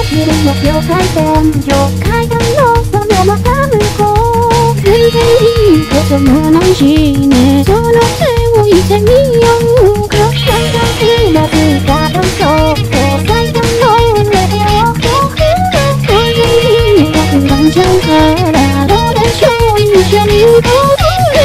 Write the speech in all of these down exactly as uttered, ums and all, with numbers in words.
走るよ境界線上階段のそのまた向こう全然いいこともないしねその手をいてみようか階段うまくたどそう階段の上でを遠くがこれでいいなくなっちゃうからどうでしょう一緒に行こう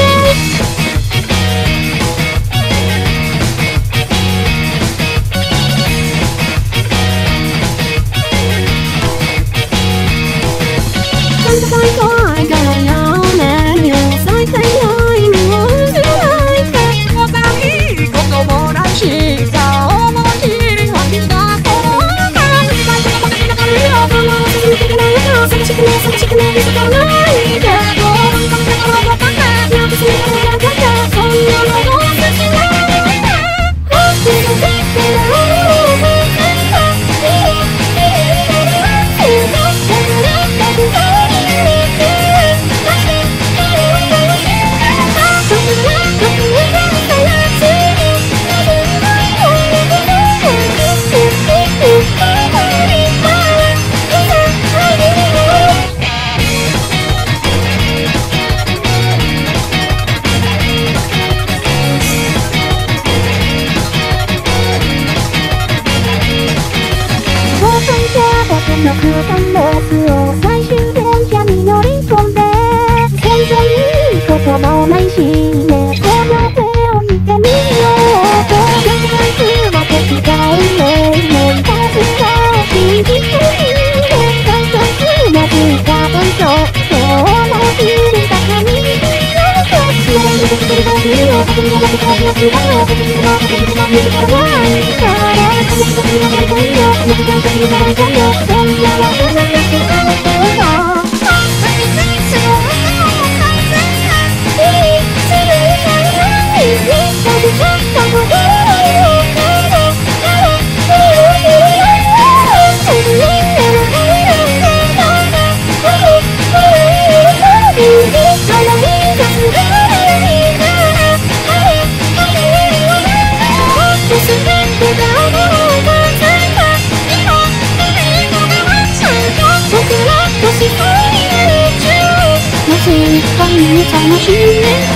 の空間ロープを最終電車に乗り込んで全然いいこともないしねこの手を見てみようと考えまで違うねもう一つが信じていいね最初うまくたどりそうそう思いたかに知らないことで大事を先に戻ってから気がするから先に戻って先に戻ってからないから先に戻ってから来いよ先に先に戻ってから来いよそんなわけないってあの人は楽しいね